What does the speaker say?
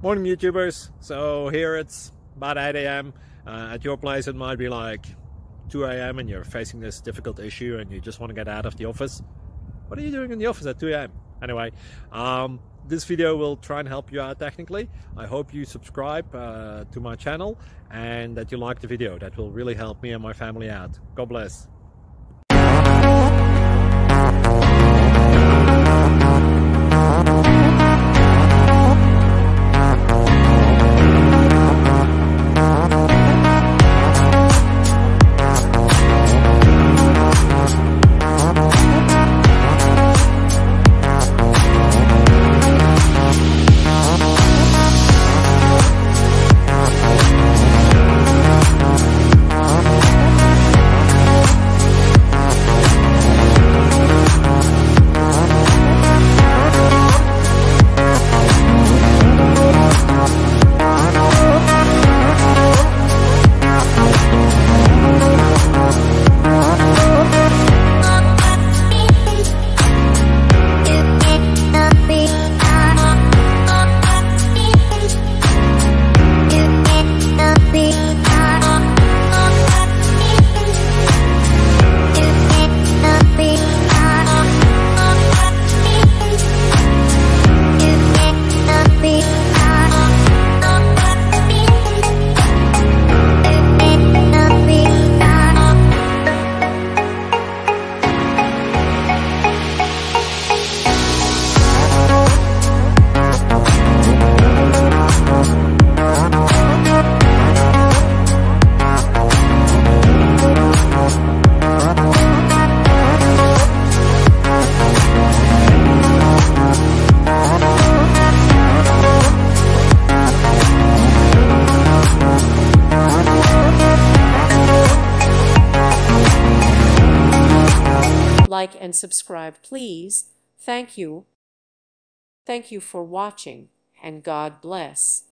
Morning YouTubers. So here it's about 8 a.m. At your place it might be like 2 a.m. and you're facing this difficult issue and you just want to get out of the office. What are you doing in the office at 2 a.m.? Anyway, this video will try and help you out technically. I hope you subscribe to my channel and that you like the video. That will really help me and my family out. God bless. Like and subscribe, please. Thank you. Thank you for watching, and God bless.